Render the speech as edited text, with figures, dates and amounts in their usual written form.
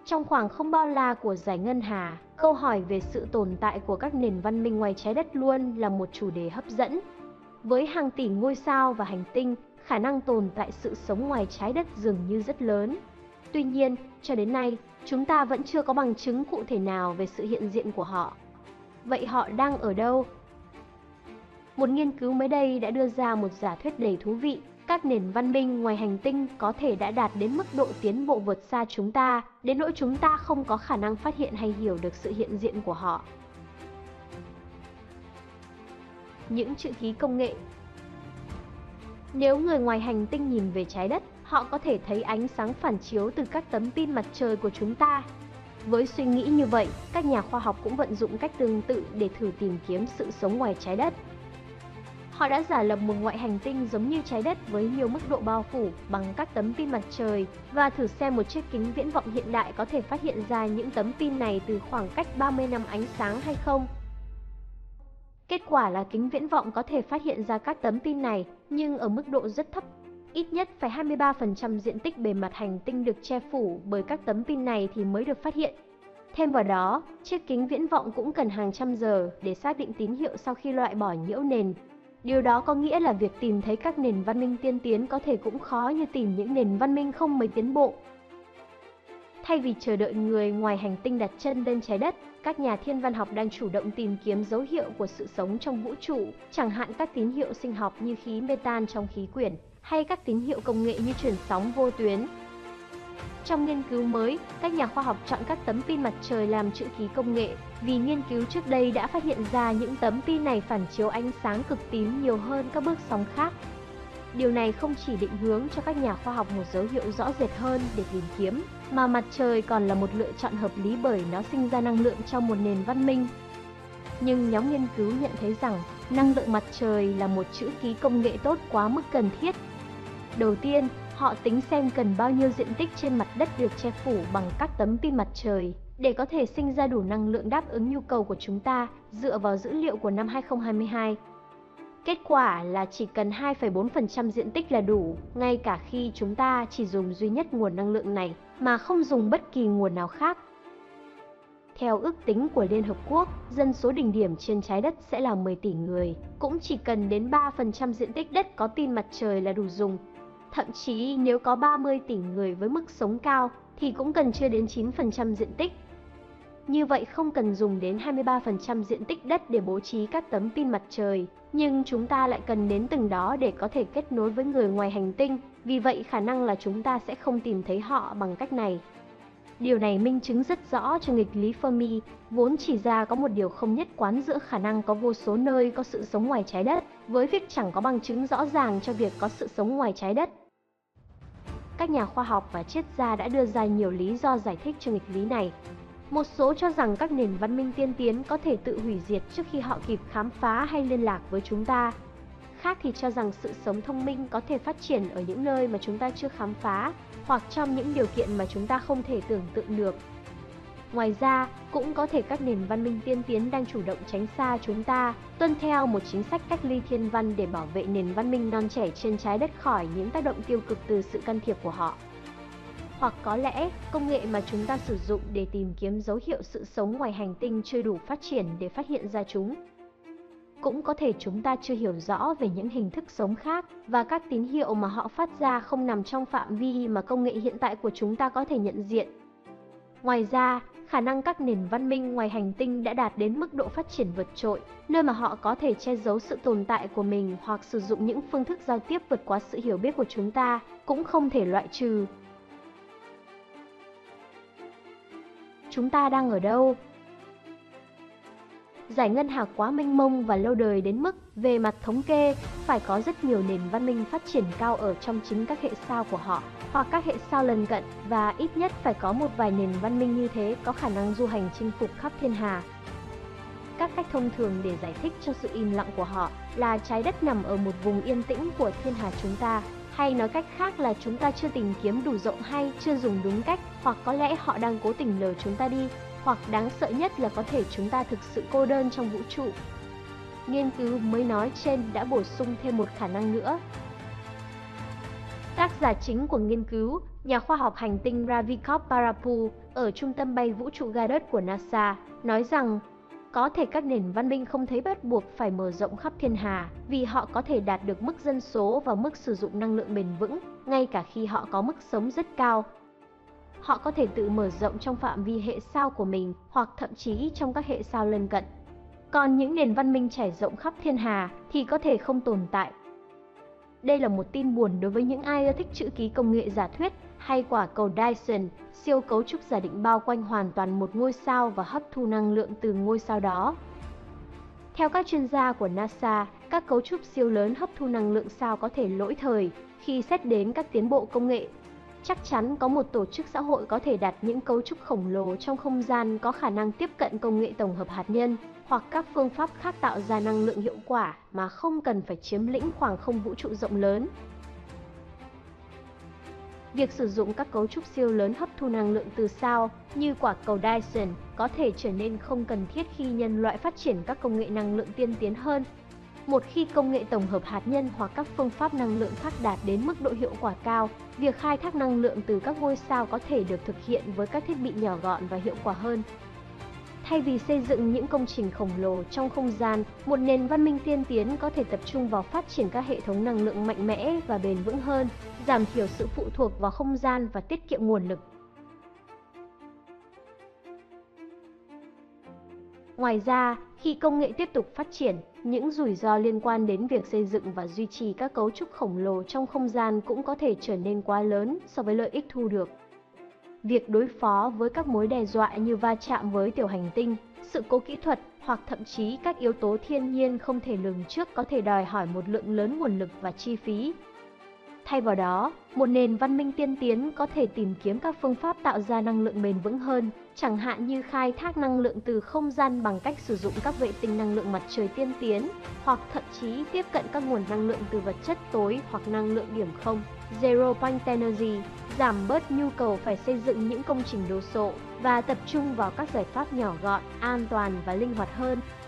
Trong khoảng không bao la của giải ngân hà, câu hỏi về sự tồn tại của các nền văn minh ngoài trái đất luôn là một chủ đề hấp dẫn. Với hàng tỷ ngôi sao và hành tinh, khả năng tồn tại sự sống ngoài trái đất dường như rất lớn. Tuy nhiên, cho đến nay, chúng ta vẫn chưa có bằng chứng cụ thể nào về sự hiện diện của họ. Vậy họ đang ở đâu? Một nghiên cứu mới đây đã đưa ra một giả thuyết đầy thú vị. Các nền văn minh ngoài hành tinh có thể đã đạt đến mức độ tiến bộ vượt xa chúng ta, đến nỗi chúng ta không có khả năng phát hiện hay hiểu được sự hiện diện của họ. Những chữ ký công nghệ. Nếu người ngoài hành tinh nhìn về trái đất, họ có thể thấy ánh sáng phản chiếu từ các tấm pin mặt trời của chúng ta. Với suy nghĩ như vậy, các nhà khoa học cũng vận dụng cách tương tự để thử tìm kiếm sự sống ngoài trái đất. Họ đã giả lập một ngoại hành tinh giống như trái đất với nhiều mức độ bao phủ bằng các tấm pin mặt trời và thử xem một chiếc kính viễn vọng hiện đại có thể phát hiện ra những tấm pin này từ khoảng cách 30 năm ánh sáng hay không. Kết quả là kính viễn vọng có thể phát hiện ra các tấm pin này, nhưng ở mức độ rất thấp. Ít nhất phải 23% diện tích bề mặt hành tinh được che phủ bởi các tấm pin này thì mới được phát hiện. Thêm vào đó, chiếc kính viễn vọng cũng cần hàng trăm giờ để xác định tín hiệu sau khi loại bỏ nhiễu nền. Điều đó có nghĩa là việc tìm thấy các nền văn minh tiên tiến có thể cũng khó như tìm những nền văn minh không mấy tiến bộ. Thay vì chờ đợi người ngoài hành tinh đặt chân lên trái đất, các nhà thiên văn học đang chủ động tìm kiếm dấu hiệu của sự sống trong vũ trụ, chẳng hạn các tín hiệu sinh học như khí metan trong khí quyển, hay các tín hiệu công nghệ như truyền sóng vô tuyến. Trong nghiên cứu mới, các nhà khoa học chọn các tấm pin mặt trời làm chữ ký công nghệ vì nghiên cứu trước đây đã phát hiện ra những tấm pin này phản chiếu ánh sáng cực tím nhiều hơn các bước sóng khác. Điều này không chỉ định hướng cho các nhà khoa học một dấu hiệu rõ rệt hơn để tìm kiếm, mà mặt trời còn là một lựa chọn hợp lý bởi nó sinh ra năng lượng trong một nền văn minh. Nhưng nhóm nghiên cứu nhận thấy rằng năng lượng mặt trời là một chữ ký công nghệ tốt quá mức cần thiết. Đầu tiên, họ tính xem cần bao nhiêu diện tích trên mặt đất được che phủ bằng các tấm pin mặt trời để có thể sinh ra đủ năng lượng đáp ứng nhu cầu của chúng ta dựa vào dữ liệu của năm 2022. Kết quả là chỉ cần 2,4% diện tích là đủ, ngay cả khi chúng ta chỉ dùng duy nhất nguồn năng lượng này mà không dùng bất kỳ nguồn nào khác. Theo ước tính của Liên Hợp Quốc, dân số đỉnh điểm trên trái đất sẽ là 10 tỷ người, cũng chỉ cần đến 3% diện tích đất có pin mặt trời là đủ dùng. Thậm chí nếu có 30 tỷ người với mức sống cao thì cũng cần chưa đến 9% diện tích. Như vậy không cần dùng đến 23% diện tích đất để bố trí các tấm pin mặt trời, nhưng chúng ta lại cần đến từng đó để có thể kết nối với người ngoài hành tinh, vì vậy khả năng là chúng ta sẽ không tìm thấy họ bằng cách này. Điều này minh chứng rất rõ cho nghịch lý Fermi, vốn chỉ ra có một điều không nhất quán giữa khả năng có vô số nơi có sự sống ngoài trái đất, với việc chẳng có bằng chứng rõ ràng cho việc có sự sống ngoài trái đất. Các nhà khoa học và triết gia đã đưa ra nhiều lý do giải thích cho nghịch lý này. Một số cho rằng các nền văn minh tiên tiến có thể tự hủy diệt trước khi họ kịp khám phá hay liên lạc với chúng ta. Khác thì cho rằng sự sống thông minh có thể phát triển ở những nơi mà chúng ta chưa khám phá, hoặc trong những điều kiện mà chúng ta không thể tưởng tượng được. Ngoài ra, cũng có thể các nền văn minh tiên tiến đang chủ động tránh xa chúng ta, tuân theo một chính sách cách ly thiên văn để bảo vệ nền văn minh non trẻ trên trái đất khỏi những tác động tiêu cực từ sự can thiệp của họ. Hoặc có lẽ, công nghệ mà chúng ta sử dụng để tìm kiếm dấu hiệu sự sống ngoài hành tinh chưa đủ phát triển để phát hiện ra chúng. Cũng có thể chúng ta chưa hiểu rõ về những hình thức sống khác và các tín hiệu mà họ phát ra không nằm trong phạm vi mà công nghệ hiện tại của chúng ta có thể nhận diện. Ngoài ra, khả năng các nền văn minh ngoài hành tinh đã đạt đến mức độ phát triển vượt trội, nơi mà họ có thể che giấu sự tồn tại của mình hoặc sử dụng những phương thức giao tiếp vượt quá sự hiểu biết của chúng ta, cũng không thể loại trừ. Chúng ta đang ở đâu? Giải ngân hà quá mênh mông và lâu đời đến mức, về mặt thống kê, phải có rất nhiều nền văn minh phát triển cao ở trong chính các hệ sao của họ, hoặc các hệ sao lân cận, và ít nhất phải có một vài nền văn minh như thế có khả năng du hành chinh phục khắp thiên hà. Các cách thông thường để giải thích cho sự im lặng của họ là trái đất nằm ở một vùng yên tĩnh của thiên hà chúng ta, hay nói cách khác là chúng ta chưa tìm kiếm đủ rộng hay chưa dùng đúng cách, hoặc có lẽ họ đang cố tình lừa chúng ta đi, hoặc đáng sợ nhất là có thể chúng ta thực sự cô đơn trong vũ trụ. Nghiên cứu mới nói trên đã bổ sung thêm một khả năng nữa. Tác giả chính của nghiên cứu, nhà khoa học hành tinh Ravikant Barapu, ở Trung tâm bay vũ trụ Goddard của NASA, nói rằng có thể các nền văn minh không thấy bắt buộc phải mở rộng khắp thiên hà vì họ có thể đạt được mức dân số và mức sử dụng năng lượng bền vững, ngay cả khi họ có mức sống rất cao. Họ có thể tự mở rộng trong phạm vi hệ sao của mình hoặc thậm chí trong các hệ sao lân cận. Còn những nền văn minh trải rộng khắp thiên hà thì có thể không tồn tại. Đây là một tin buồn đối với những ai ưa thích chữ ký công nghệ giả thuyết hay quả cầu Dyson, siêu cấu trúc giả định bao quanh hoàn toàn một ngôi sao và hấp thu năng lượng từ ngôi sao đó. Theo các chuyên gia của NASA, các cấu trúc siêu lớn hấp thu năng lượng sao có thể lỗi thời khi xét đến các tiến bộ công nghệ. Chắc chắn có một tổ chức xã hội có thể đặt những cấu trúc khổng lồ trong không gian có khả năng tiếp cận công nghệ tổng hợp hạt nhân hoặc các phương pháp khác tạo ra năng lượng hiệu quả mà không cần phải chiếm lĩnh khoảng không vũ trụ rộng lớn. Việc sử dụng các cấu trúc siêu lớn hấp thu năng lượng từ sao như quả cầu Dyson có thể trở nên không cần thiết khi nhân loại phát triển các công nghệ năng lượng tiên tiến hơn. Một khi công nghệ tổng hợp hạt nhân hoặc các phương pháp năng lượng khác đạt đến mức độ hiệu quả cao, việc khai thác năng lượng từ các ngôi sao có thể được thực hiện với các thiết bị nhỏ gọn và hiệu quả hơn. Thay vì xây dựng những công trình khổng lồ trong không gian, một nền văn minh tiên tiến có thể tập trung vào phát triển các hệ thống năng lượng mạnh mẽ và bền vững hơn, giảm thiểu sự phụ thuộc vào không gian và tiết kiệm nguồn lực. Ngoài ra, khi công nghệ tiếp tục phát triển, những rủi ro liên quan đến việc xây dựng và duy trì các cấu trúc khổng lồ trong không gian cũng có thể trở nên quá lớn so với lợi ích thu được. Việc đối phó với các mối đe dọa như va chạm với tiểu hành tinh, sự cố kỹ thuật hoặc thậm chí các yếu tố thiên nhiên không thể lường trước có thể đòi hỏi một lượng lớn nguồn lực và chi phí. Thay vào đó, một nền văn minh tiên tiến có thể tìm kiếm các phương pháp tạo ra năng lượng bền vững hơn, chẳng hạn như khai thác năng lượng từ không gian bằng cách sử dụng các vệ tinh năng lượng mặt trời tiên tiến, hoặc thậm chí tiếp cận các nguồn năng lượng từ vật chất tối hoặc năng lượng điểm không, Zero Point Energy, giảm bớt nhu cầu phải xây dựng những công trình đồ sộ và tập trung vào các giải pháp nhỏ gọn, an toàn và linh hoạt hơn.